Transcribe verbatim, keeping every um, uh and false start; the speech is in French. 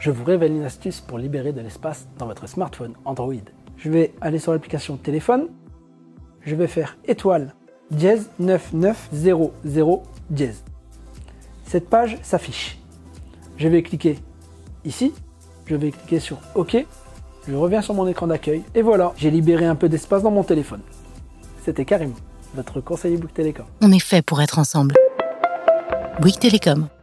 je vous révèle une astuce pour libérer de l'espace dans votre smartphone Android. Je vais aller sur l'application téléphone, je vais faire étoile dièse neuf neuf zéro zéro dièse. Cette page s'affiche. Je vais cliquer ici, je vais cliquer sur OK, je reviens sur mon écran d'accueil et voilà, j'ai libéré un peu d'espace dans mon téléphone. C'était Karim, votre conseiller Bouygues Télécom. On est fait pour être ensemble. Bouygues Télécom.